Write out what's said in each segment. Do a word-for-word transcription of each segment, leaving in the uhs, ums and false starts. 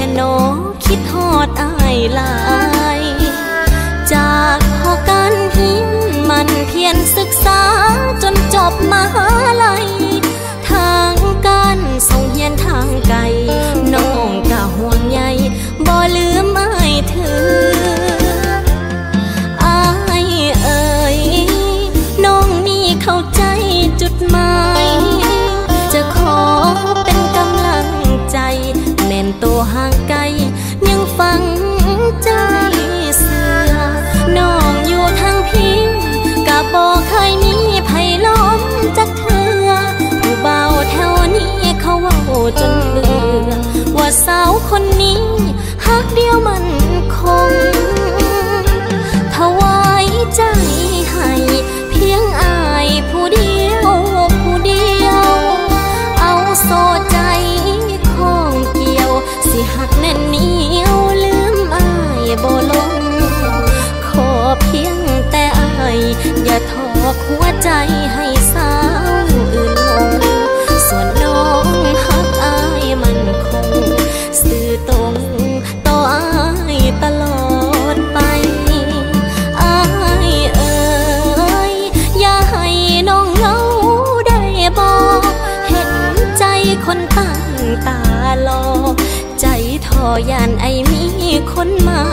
โนคิดฮอดอายหลายจากพอการหินมันเพียรศึกษาจนจบมหาลัยทางการส่งเฮียนทางไกลน้องกะห่วงใยบ่ลืมอายถืออายเอ่ยน้องนี่เข้าใจจุดหมายจะขอเป็นกำลังใจแม่นตัวห่างไกลยังฟังใจเสือน้องอยู่ทางพิงกะบ่เคยมีไผล้มจักเทื่อผู้เบาแถวนี้เขาเว้าจนเบื่อว่าสาวคนนี้ฮักเดียวมันคงถวายใจให้เพียงอายผู้เดียวผู้เดียวเอาโซ่ใจของเกี่ยวสิหักแน่นเหนียวลืมอายบ่ลงขอเพียงแต่อายอย่าทอกหัวใจให้สาวอื่นลงส่วนน้องหักอายมันคงสื่อตรงต่ออายตลอดไปอายเอ่ยอย่าให้น้องเหงาได้บ่เห็นใจคนตั้งตารอใจทอยานไอมีคนใหม่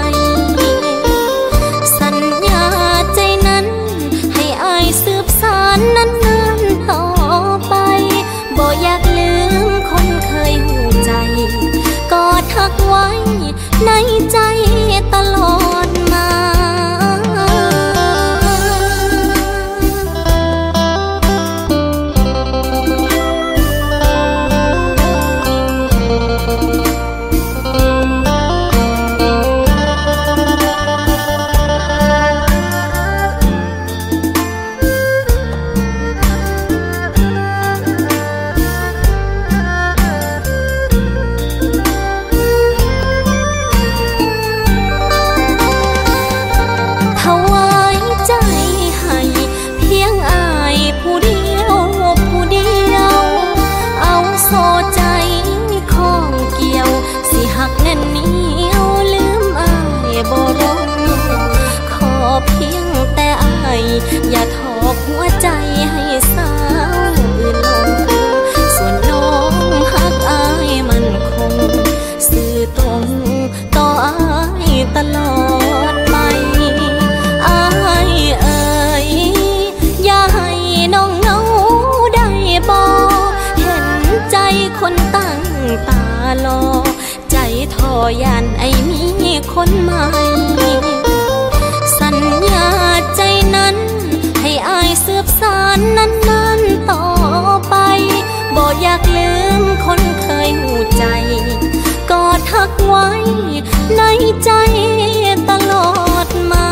สัญญาใจนั้นให้อายสืบสานนั้นนานต่อไปบ่อยากลืมคนเคยหูใจกอดทักไว้ในใจตลอดมาอย่าทอกหัวใจให้สาวอื่นลงส่วนน้องหักอายมันคงสื่อตรงต่ออายตลอดไปอายเอ่ยอย่าให้น้องเหงาได้บ่เห็นใจคนตั้งตารอใจทอยานไอมีคนใหม่สัญญาใจนั้นให้อายสืบสานนั้นๆต่อไปบ่อยากลืมคนเคยหูใจกอดทักไว้ในใจตลอดมา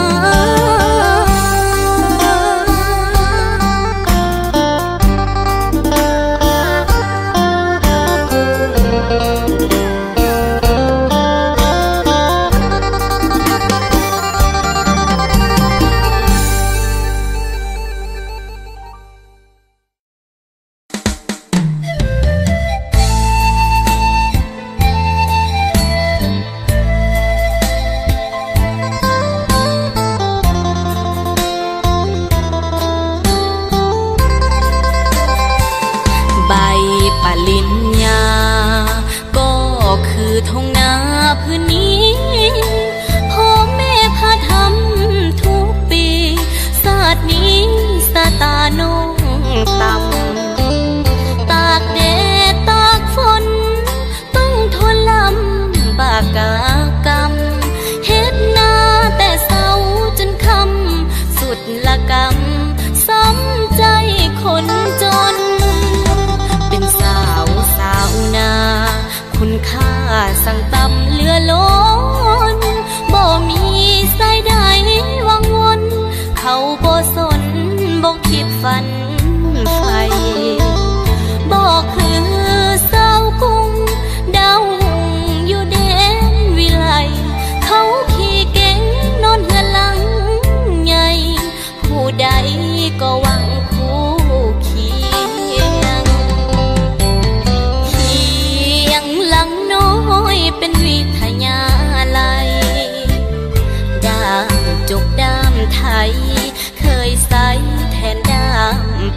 สั่งต่ำเหลือล้นบ่มีสายใดวังวนเขาบ่สนบ่คิดฝันไฟบ่คือสาวกุ้งดาวหุ่งอยู่เด่นวิไลเขาขี่เก่งนอนเหือนหลังใหญ่ผู้ใดก็หวังคู่เคียงเคียงหลังน้อยเป็น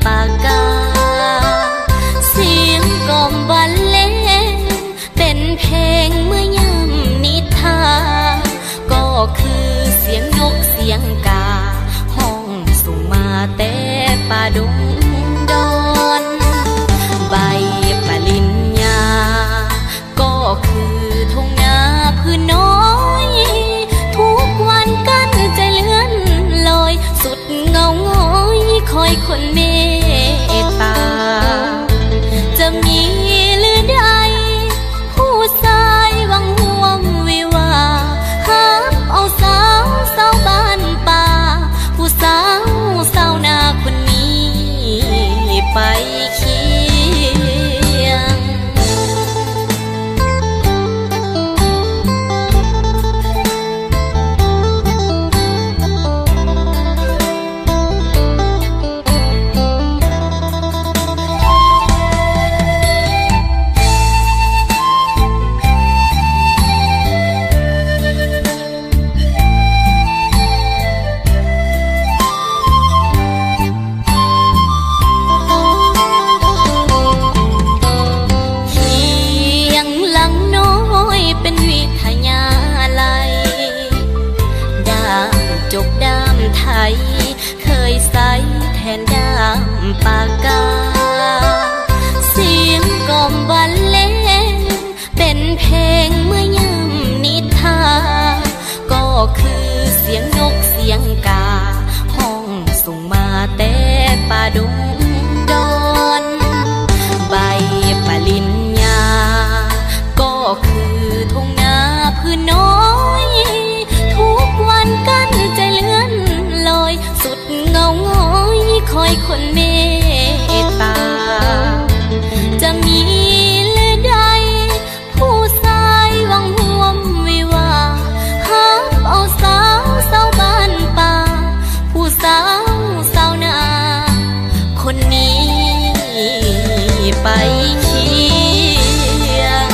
ปากกาเสียงกล่อมบรรเลงเป็นเพลงเมื่อยามนิทานก็คือเสียงนกเสียงกาห้องส่งมาแต่ป่าดงดอนใบปริญญาก็คือทุ่งนาพื้นน้อยทุกวันกันใจเลื่อนลอยสุดเงาง้อยคอยคนเมตตาจะมีหรือใดผู้ชายวังห่วงวิวาหักเอาสาวสาวบ้านป่าผู้สาวสาวนาคนนี้ไปเคียงจกดามไทยเคยใส่แทนดามปากกาเสียงกล่อมบรรเลงเป็นเพลงเมื่อยามนิทานก็คือเสียงนกเสียงกาห้องส่งมาแต่ป่าดงดอนใบปริญญาก็คือทุ่งนาพื้นน้อยทุกวันกันใจเลื่อนลอยสุดเงาง้อยคอยคนเมตตาจะมีหรือใดผู้ชายวังห่วงวิวาหักเอาสาวสาวบ้านป่าผู้สาวสาวนาคนนี้ไปเคียง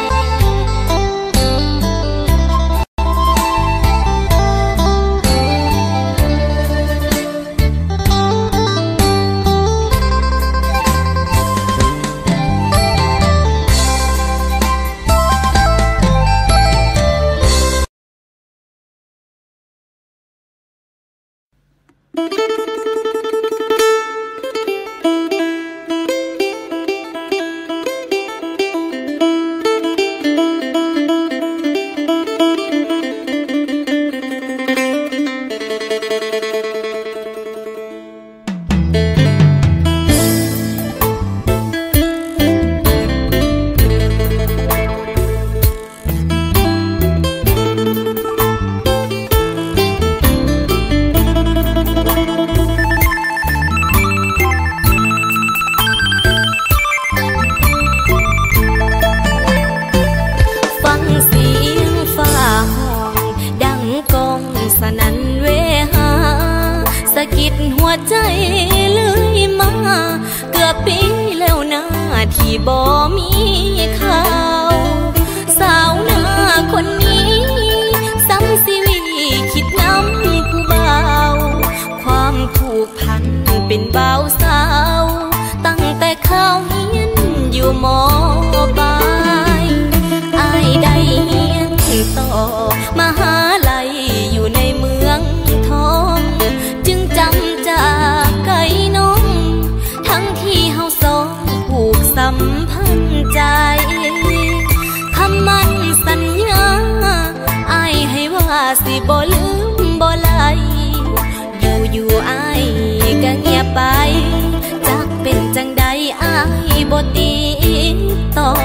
หัวใจเลยมาเกือบปีแล้วนะที่บ่มีข่าวสาวหน้าคนนี้ซ้ำสิวีคิดน้ำผู้เบาความผูกพันเป็นเบาสาวตั้งแต่เข้าเฮียนอยู่มอปลายอ้ายได้เฮียนต่อมหาลัยอยู่ในเมืองทองจึงจำจากไกลน้องทั้งที่เฮาสองผูกสัมพันธ์ใจคำมั่นสัญญาอ้ายให้ว่าสิบ่ลืมบ่ไหลอยู่อยู่อ้ายก็เงียบไปจักเป็นจังใดอ้ายบ่ติดต่อ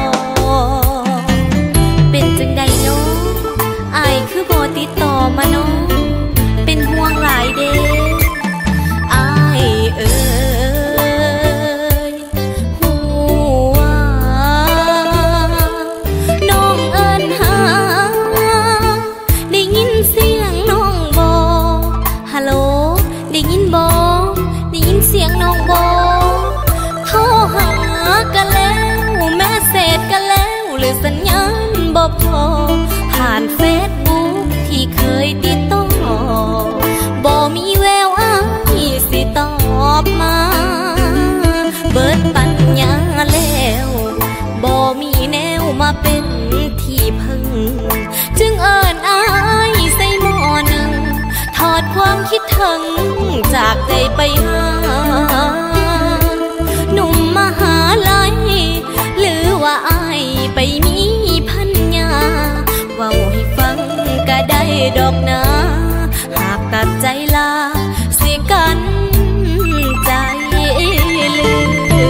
เป็นจังใดน้องอ้ายคือบ่ติดต่อมาน้องเป็นห่วงหลายเด้อ้ายเอ้ยหัวน้องเอิ้นหาได้ยินเสียงน้องบ่ฮัลโหลได้ยินบ่ได้ยินเสียงน้องบ่โทรหากันแล้วแมสเสจกันแล้วหรือสัญญาณบ่พอผ่านเฟซบุ๊กที่เคยติดต่อบ่มีแววอ้ายสิตอบมาคิดถึงจากใจไปหาหนุ่มมหาลัยหรือว่าอายไปมีพันยาเว้าให้ฟังก็ได้ดอกนะหากตัดใจลาสิกันใจลืม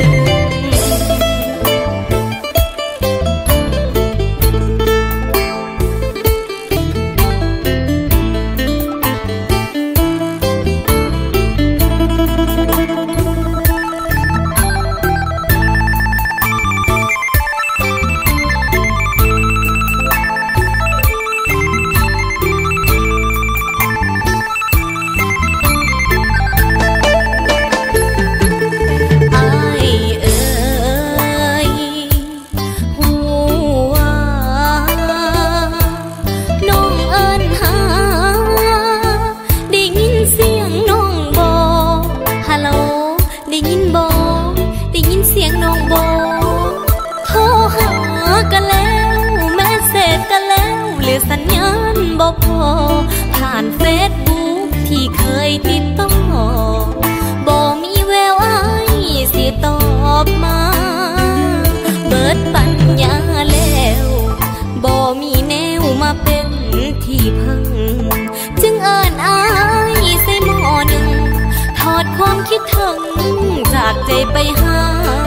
สัญญาณบ่พอผ่านเฟซบุ๊กที่เคยติดต่อบ่มีแววอ้ายสิตอบมาเบิดปัญญาแล้วบ่มีแนวมาเป็นที่พึ่งจึงเอิ้นอ้ายใส่หม้อหนึ่งทอดความคิดถึงจากใจไปหา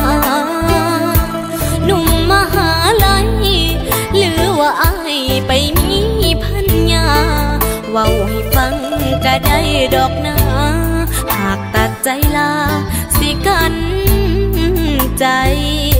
หนุ่มมหาลัยหรือว่าอายไปมีพันยาเว้าให้ฟังก็ได้ดอกนะหากตัดใจลาสิกันใจ